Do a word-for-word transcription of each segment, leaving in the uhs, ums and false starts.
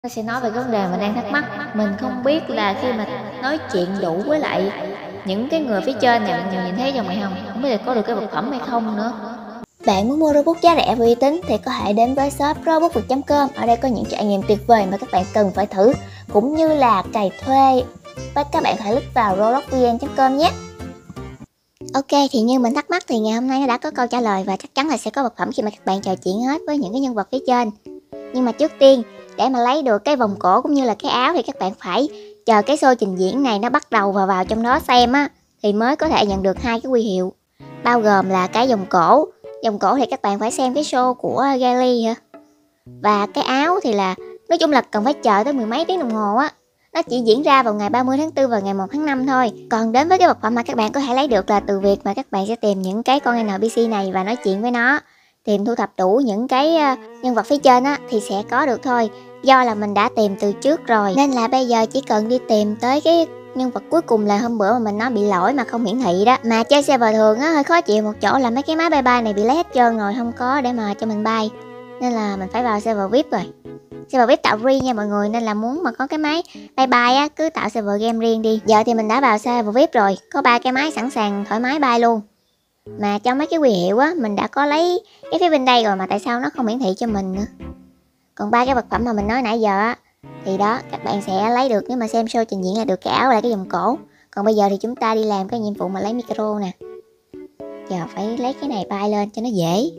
Tôi sẽ nói về vấn đề mình đang thắc mắc. Mình không biết là khi mà nói chuyện đủ với lại những cái người phía trên này, mình nhìn thấy trong mày không? Không biết là có được cái vật phẩm hay không nữa. Bạn muốn mua robot giá rẻ và uy tín thì có thể đến với shop robot việt chấm com. Ở đây có những trải nghiệm tuyệt vời mà các bạn cần phải thử, cũng như là cày thuê. Và các bạn hãy click vào robot v n chấm com nhé. Ok, thì như mình thắc mắc thì ngày hôm nay nó đã có câu trả lời và chắc chắn là sẽ có vật phẩm khi mà các bạn trò chuyện hết với những cái nhân vật phía trên. Nhưng mà trước tiên, để mà lấy được cái vòng cổ cũng như là cái áo thì các bạn phải chờ cái show trình diễn này nó bắt đầu và vào trong đó xem á, thì mới có thể nhận được hai cái huy hiệu, bao gồm là cái vòng cổ. Vòng cổ thì các bạn phải xem cái show của Gally hả? Và cái áo thì là nói chung là cần phải chờ tới mười mấy tiếng đồng hồ á. Nó chỉ diễn ra vào ngày ba mươi tháng tư và ngày một tháng năm thôi. Còn đến với cái vật phẩm mà các bạn có thể lấy được là từ việc mà các bạn sẽ tìm những cái con en pê xê này và nói chuyện với nó, tìm thu thập đủ những cái nhân vật phía trên á thì sẽ có được thôi. Do là mình đã tìm từ trước rồi nên là bây giờ chỉ cần đi tìm tới cái nhân vật cuối cùng là hôm bữa mà mình nói bị lỗi mà không hiển thị đó. Mà chơi server thường á hơi khó chịu một chỗ là mấy cái máy bay bay này bị lấy hết trơn rồi, không có để mà cho mình bay, nên là mình phải vào server vê i pê rồi. Server vê i pê tạo free nha mọi người, nên là muốn mà có cái máy bay bay á cứ tạo server game riêng đi. Giờ thì mình đã vào server vê i pê rồi, có ba cái máy sẵn sàng thoải mái bay luôn. Mà trong mấy cái huy hiệu á mình đã có lấy cái phía bên đây rồi mà tại sao nó không hiển thị cho mình nữa. Còn ba cái vật phẩm mà mình nói nãy giờ á thì đó, các bạn sẽ lấy được nếu mà xem show trình diễn là được cái áo và cái vòng cổ. Còn bây giờ thì chúng ta đi làm cái nhiệm vụ mà lấy micro nè. Giờ phải lấy cái này bay lên cho nó dễ.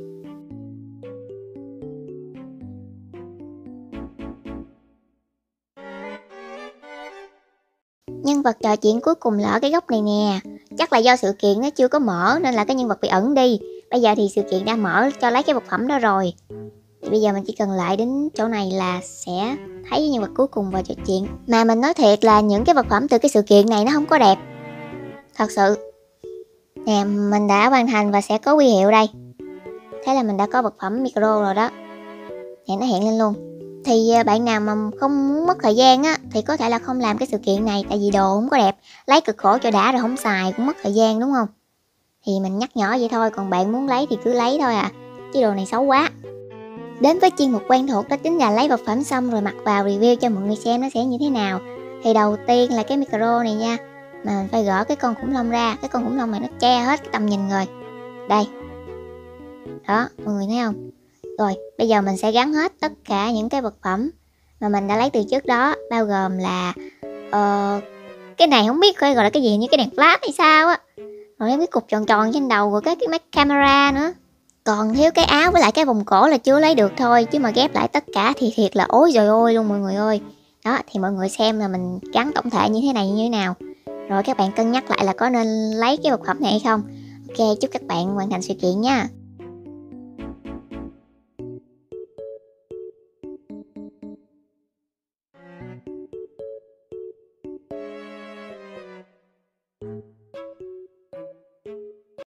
Nhân vật trò chuyện cuối cùng là ở cái góc này nè. Chắc là do sự kiện nó chưa có mở nên là cái nhân vật bị ẩn đi. Bây giờ thì sự kiện đã mở cho lấy cái vật phẩm đó rồi. Thì bây giờ mình chỉ cần lại đến chỗ này là sẽ thấy nhân vật cuối cùng và trò chuyện. Mà mình nói thiệt là những cái vật phẩm từ cái sự kiện này nó không có đẹp. Thật sự. Nè, mình đã hoàn thành và sẽ có huy hiệu đây. Thế là mình đã có vật phẩm micro rồi đó. Nè, nó hiện lên luôn. Thì bạn nào mà không muốn mất thời gian á thì có thể là không làm cái sự kiện này, tại vì đồ không có đẹp. Lấy cực khổ cho đã rồi không xài cũng mất thời gian đúng không? Thì mình nhắc nhở vậy thôi, còn bạn muốn lấy thì cứ lấy thôi à. Chứ đồ này xấu quá. Đến với chuyên mục quen thuộc, đó chính là lấy vật phẩm xong rồi mặc vào review cho mọi người xem nó sẽ như thế nào. Thì đầu tiên là cái micro này nha. Mà mình phải gỡ cái con khủng long ra. Cái con khủng long này nó che hết cái tầm nhìn rồi. Đây. Đó, mọi người thấy không? Rồi, bây giờ mình sẽ gắn hết tất cả những cái vật phẩm mà mình đã lấy từ trước đó. Bao gồm là uh, cái này không biết gọi là cái gì, như cái đèn flash hay sao á. Rồi cái cục tròn tròn trên đầu, rồi cái, cái máy camera nữa. Còn thiếu cái áo với lại cái vòng cổ là chưa lấy được thôi. Chứ mà ghép lại tất cả thì thiệt là ối rồi ôi luôn mọi người ơi. Đó, thì mọi người xem là mình gắn tổng thể như thế này như thế nào. Rồi các bạn cân nhắc lại là có nên lấy cái vật phẩm này hay không. Ok, chúc các bạn hoàn thành sự kiện nha.